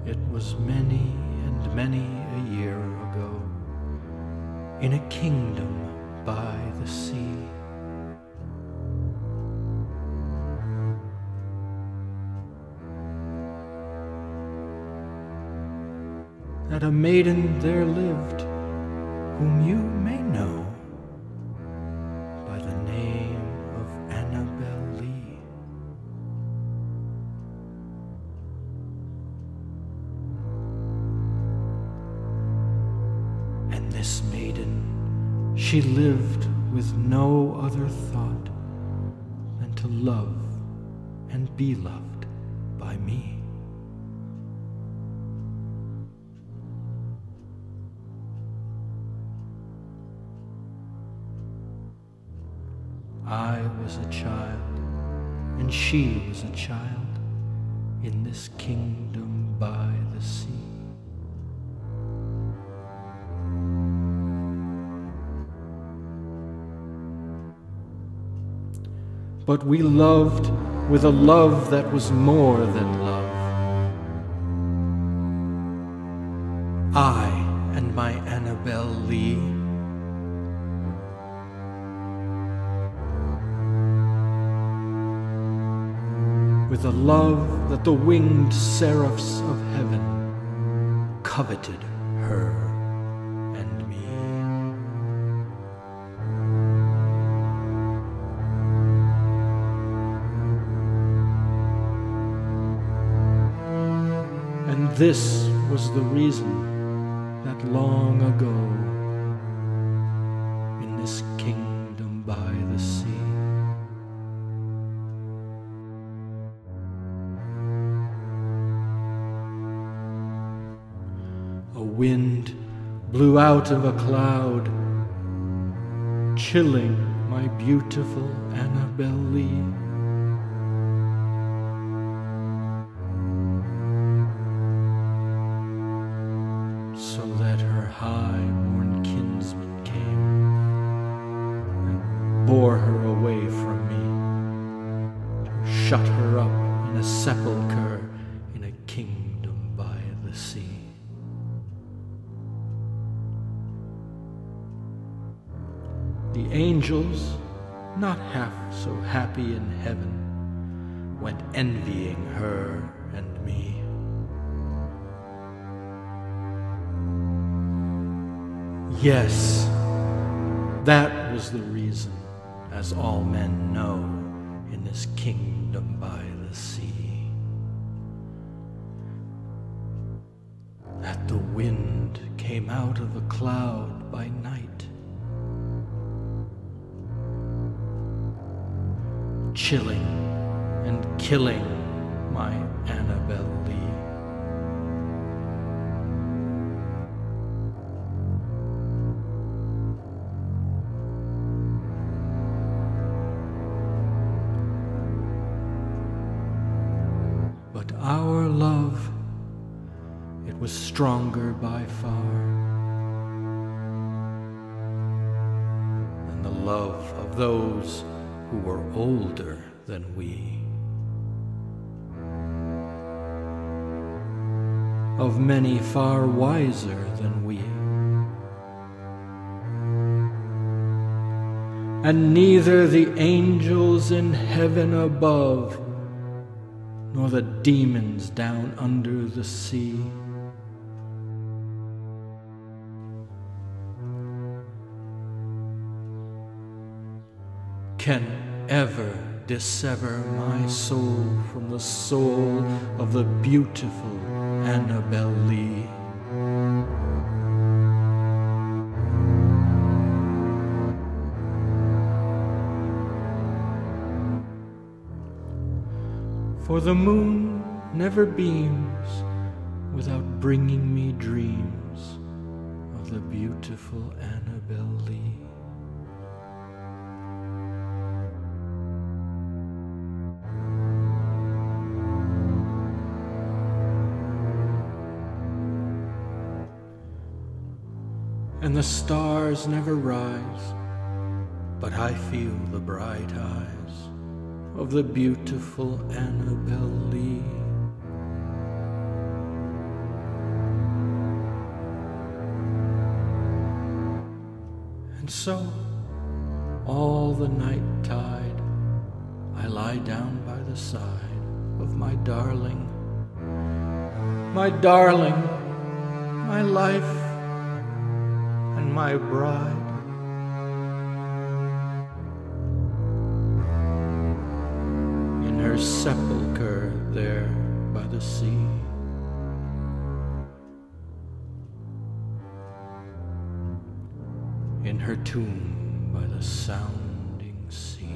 It was many and many a year ago, in a kingdom by the sea. That a maiden there lived, whom you may know by the name of Annabell Lee. And this maiden, she lived with no other thought than to love and be loved by me. I was a child, and she was a child, in this kingdom by the sea. But we loved with a love that was more than love. I and my Annabell Lee. With a love that the winged seraphs of heaven coveted her and me. And this was the reason that long ago, in this kingdom by the sea, a wind blew out of a cloud, chilling my beautiful Annabell Lee. So that her high-born kinsman came and bore her away from me, to shut her up in a sepulchre in a kingdom by the sea. The angels, not half so happy in heaven, went envying her and me. Yes, that was the reason, as all men know, in this kingdom by the sea, that the wind came out of a cloud by night, chilling and killing my Annabell Lee. But our love, it was stronger by far than the love of those who were older than we, of many far wiser than we. And neither the angels in heaven above, nor the demons down under the sea, can ever dissever my soul from the soul of the beautiful Annabell Lee. For the moon never beams without bringing me dreams of the beautiful Annabell Lee. And the stars never rise, but I feel the bright eyes of the beautiful Annabell Lee. And so, all the night tide, I lie down by the side of my darling, my life, and my bride. In her sepulchre there by the sea, in her tomb by the sounding sea.